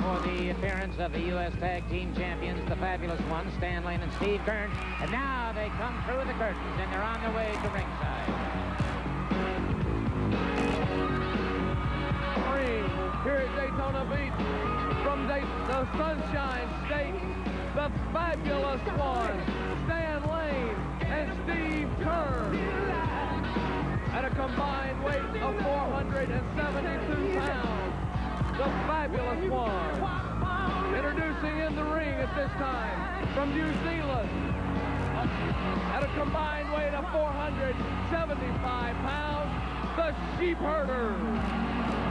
for the appearance of the U.S. Tag Team Champions, the fabulous ones, Stan Lane and Steve Keirn. And now they come through the curtains, and they're on their way to ringside. Here at Daytona Beach, from the Sunshine State, the fabulous ones, Stan Lane and Steve Keirn, at a combined weight of 472 pounds. The fabulous ones. Introducing in the ring at this time from New Zealand, at a combined weight of 475 pounds, the Sheepherders.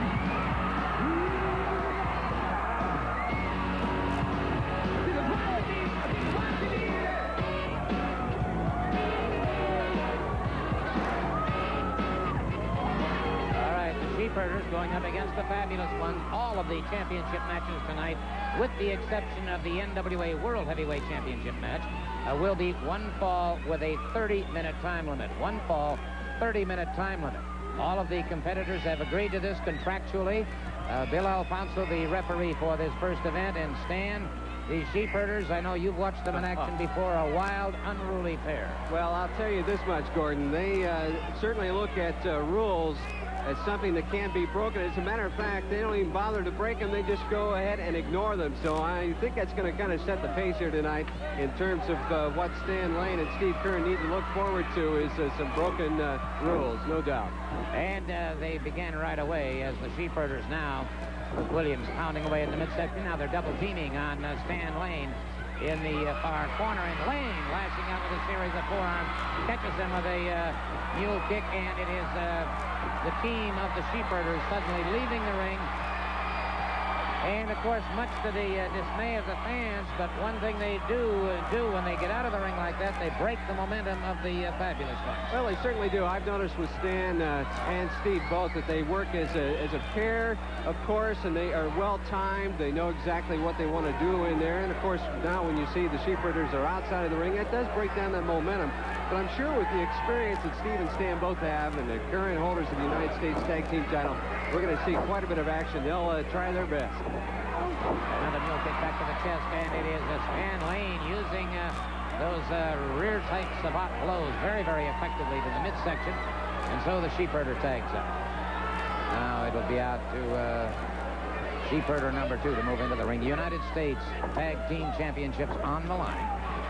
Sheepherders going up against the fabulous ones. All of the championship matches tonight, with the exception of the NWA World Heavyweight Championship match, will be one fall with a 30-minute time limit. One fall, 30-minute time limit. All of the competitors have agreed to this contractually. Bill Alfonso, the referee for this first event, and Stan, the Sheepherders, I know you've watched them in action before, a wild, unruly pair. Well, I'll tell you this much, Gordon. They certainly look at rules as something that can be broken. As a matter of fact, they don't even bother to break them. They just go ahead and ignore them. So I think that's going to kind of set the pace here tonight in terms of what Stan Lane and Steve Keirn need to look forward to is some broken rules, no doubt. And they began right away as the Sheepherders now, with Williams pounding away in the midsection. Now they're double teaming on Stan Lane in the far corner, and Lane lashing out with a series of forearms, catches him with a mule kick, and it is the team of the Sheepherders suddenly leaving the ring. And, of course, much to the dismay of the fans, but one thing they do when they get out of the ring like that, they break the momentum of the fabulous ones. Well, they certainly do. I've noticed with Stan and Steve both that they work as a pair, of course, and they are well-timed. They know exactly what they want to do in there. And, of course, now when you see the Sheepherders are outside of the ring, that does break down that momentum. But I'm sure with the experience that Steve and Stan both have and the current holders of the United States Tag Team title, we're going to see quite a bit of action. They'll try their best. Another mule kick back to the chest, and it is Stan Lane using those rear type savate blows very, very effectively to the midsection. And so the Sheepherder tags up. Now it'll be out to Sheepherder number 2 to move into the ring. United States Tag Team Championships on the line.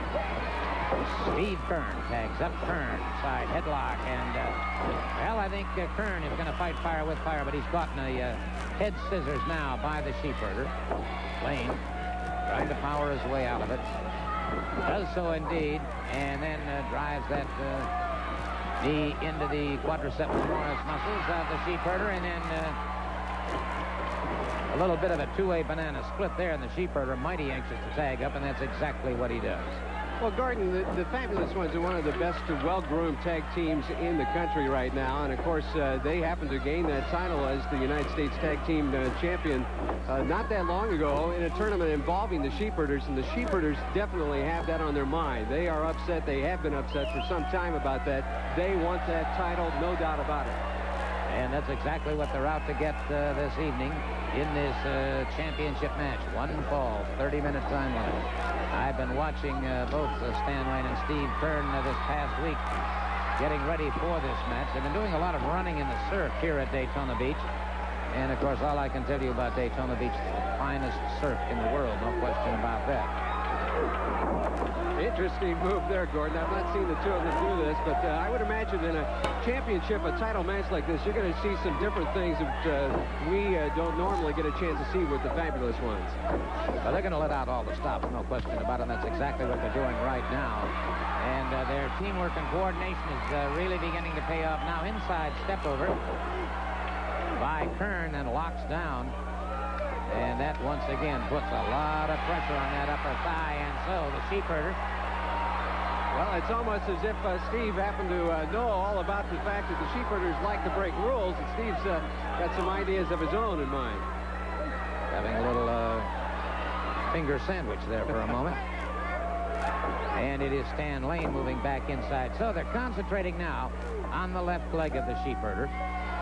Steve Keirn tags up Keirn, side headlock, and well, I think Keirn is going to fight fire with fire, but he's caught in a head scissors now by the Sheepherder. Lane trying to power his way out of it. Does so indeed, and then drives that knee into the quadriceps femoris muscles of the Sheepherder, and then a little bit of a two-way banana split there, and the Sheepherder mighty anxious to tag up, and that's exactly what he does. Well, Gordon, the fabulous ones are one of the best well-groomed tag teams in the country right now. And, of course, they happen to gain that title as the United States Tag Team champion not that long ago in a tournament involving the Sheepherders. And the Sheepherders definitely have that on their mind. They are upset. They have been upset for some time about that. They want that title, no doubt about it. And that's exactly what they're out to get this evening in this championship match. One fall, 30-minute time limit. I've been watching both Stan Lane and Steve Keirn this past week getting ready for this match. They've been doing a lot of running in the surf here at Daytona Beach. And, of course, all I can tell you about Daytona Beach is the finest surf in the world, no question about that. Interesting move there, Gordon. I've not seen the two of them do this, but I would imagine in a championship, a title match like this, you're going to see some different things that we don't normally get a chance to see with the fabulous ones. Well, they're going to let out all the stops, no question about it, and that's exactly what they're doing right now. And their teamwork and coordination is really beginning to pay off now. Inside step over by Keirn and locks down. And that, once again, puts a lot of pressure on that upper thigh. And so the Sheepherder. Well, it's almost as if Steve happened to know all about the fact that the Sheepherders like to break rules. And Steve's got some ideas of his own in mind. Having a little finger sandwich there for a moment. And it is Stan Lane moving back inside. So they're concentrating now on the left leg of the Sheepherder.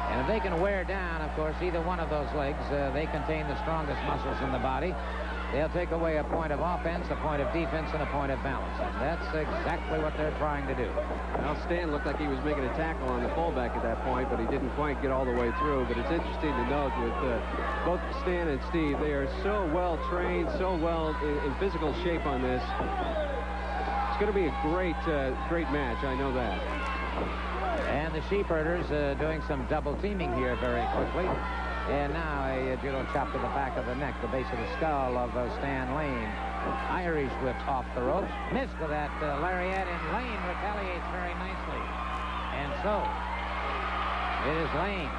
And if they can wear down, of course, either one of those legs, they contain the strongest muscles in the body. They'll take away a point of offense, a point of defense, and a point of balance. And that's exactly what they're trying to do. Well, Stan looked like he was making a tackle on the fullback at that point, but he didn't quite get all the way through. But it's interesting to note with both Stan and Steve, they are so well trained, so well in physical shape on this. It's going to be a great match. I know that. And the Sheepherders doing some double teaming here very quickly. And now a judo chop to the back of the neck, the base of the skull of Stan Lane. Irish whip off the ropes. Missed with that lariat, and Lane retaliates very nicely. And so, it is Lane.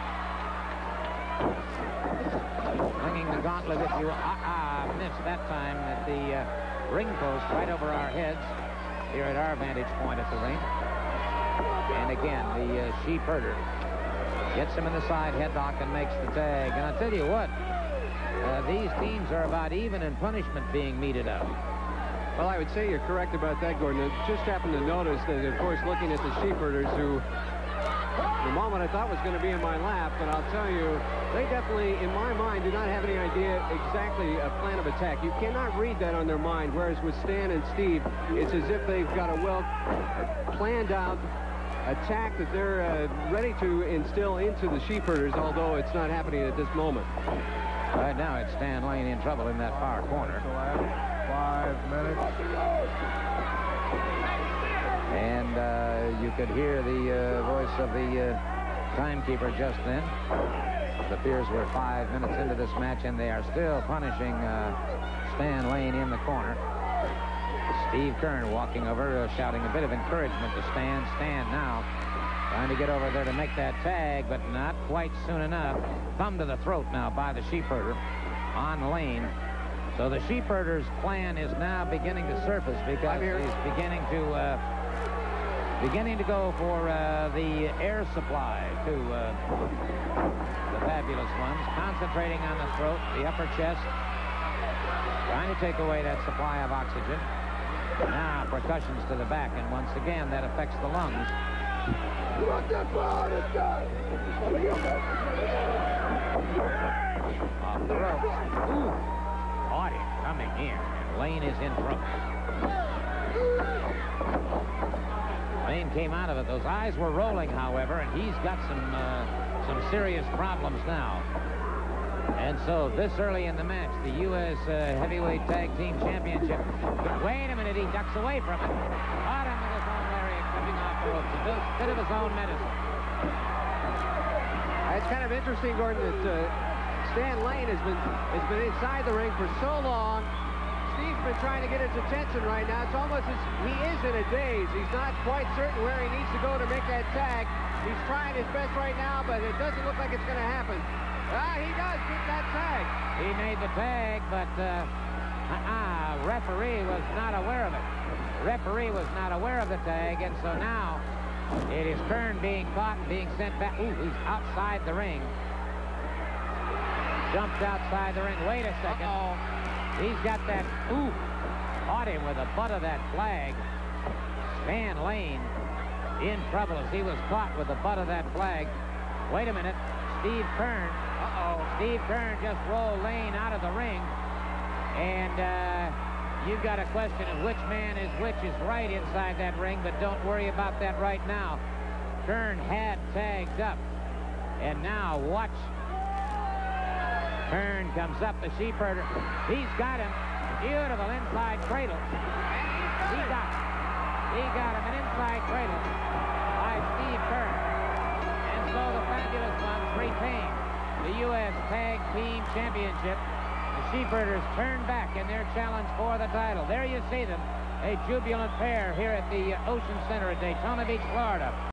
Flinging the gauntlet, if you missed that time at the ring post right over our heads here at our vantage point at the ring. And again, the Sheepherder gets him in the side headlock and makes the tag. And I'll tell you what, these teams are about even in punishment being meted out. Well, I would say you're correct about that, Gordon. I just happened to notice that, of course, looking at the Sheepherders, who the moment I thought was going to be in my lap, but I'll tell you, they definitely, in my mind, do not have any idea exactly a plan of attack. You cannot read that on their mind, whereas with Stan and Steve, it's as if they've got a well planned out attack that they're ready to instill into the Sheepherders, although it's not happening at this moment. Right now, it's Stan Lane in trouble in that far corner. 5 minutes. And you could hear the voice of the timekeeper just then. It appears we're 5 minutes into this match, and they are still punishing Stan Lane in the corner. Steve Keirn walking over, shouting a bit of encouragement to Stan. Stan now trying to get over there to make that tag, but not quite soon enough. Thumb to the throat now by the Sheepherder on Lane. So the Sheepherder's plan is now beginning to surface because he's beginning to go for the air supply to the fabulous ones, concentrating on the throat, the upper chest, trying to take away that supply of oxygen. Now percussions to the back, and once again that affects the lungs. Off the ropes. Ooh. Caught him coming in, and Lane is in trouble. Lane came out of it. Those eyes were rolling, however, and he's got some serious problems now. And so this early in the match, the U.S. Heavyweight Tag Team Championship. Wait a minute, he ducks away from it. Caught him with his own lariat coming off the ropes. A bit of his own medicine. It's kind of interesting, Gordon, that Stan Lane has been inside the ring for so long. Steve's been trying to get his attention right now. It's almost as he is in a daze. He's not quite certain where he needs to go to make that tag. He's trying his best right now, but it doesn't look like it's going to happen. He does get that tag. He made the tag, but referee was not aware of it. Referee was not aware of the tag, and so now it is Keirn being caught and being sent back. Ooh, he's outside the ring. Jumped outside the ring. Wait a second. He's got that. Ooh, caught him with the butt of that flag. Stan Lane in trouble as he was caught with the butt of that flag. Wait a minute. Steve Keirn. Steve Keirn just rolled Lane out of the ring. And you've got a question of which man is which is right inside that ring, but don't worry about that right now. Keirn had tagged up. And now watch. Keirn comes up, the Sheepherder. He's got him. Beautiful inside cradle. He got him. He got him an inside cradle by Steve Keirn. And so the fabulous ones retain the U.S. Tag Team Championship. The Sheepherders turn back in their challenge for the title. There you see them, a jubilant pair here at the Ocean Center at Daytona Beach, Florida.